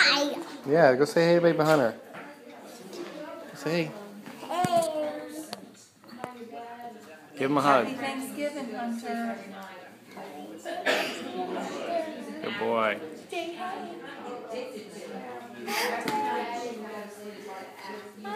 Hi. Yeah, go say hey, baby Hunter. Say hey. Hey. Give him a hug. Happy Thanksgiving, Hunter. Good boy. Say hi.